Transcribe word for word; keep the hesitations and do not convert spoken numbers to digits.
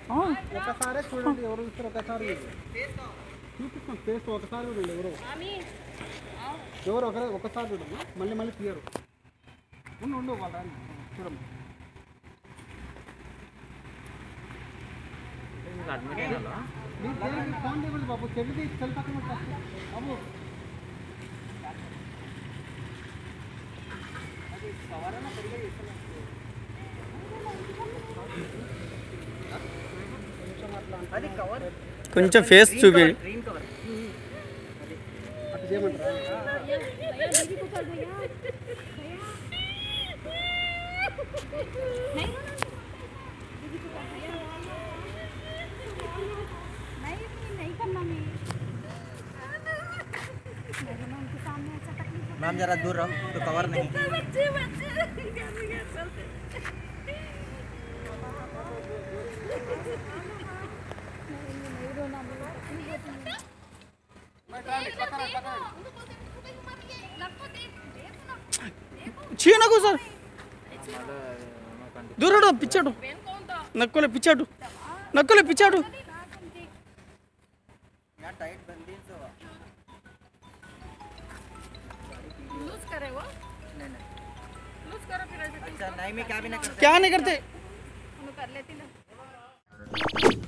ఒకసారి చూడండి ఎవరు చూస్తారు ఒకసారి చూపిస్తాం ఫేస్ ఒకసారి చూడండి ఎవరు ఎవరు ఒకరే ఒకసారి చూడమ్మా మళ్ళీ మళ్ళీ తీయరు ఉండు ఉండు వాళ్ళ చూడమ్మా ఫోన్ టేబుల్ బాబు చెల్లి చెల్లి పక్కన బాబు కొంచెం ఫేస్ చూపి मैम जरा दूर रहो तो कवर नहीं చీనకు సార్ దూరడు పిచ్చాడు నక్కులే పిచ్చాడు నక్కులే పిచ్చాడు अच्छा नहीं मैं क्या भी ना क्या नहीं करते कर लेती ना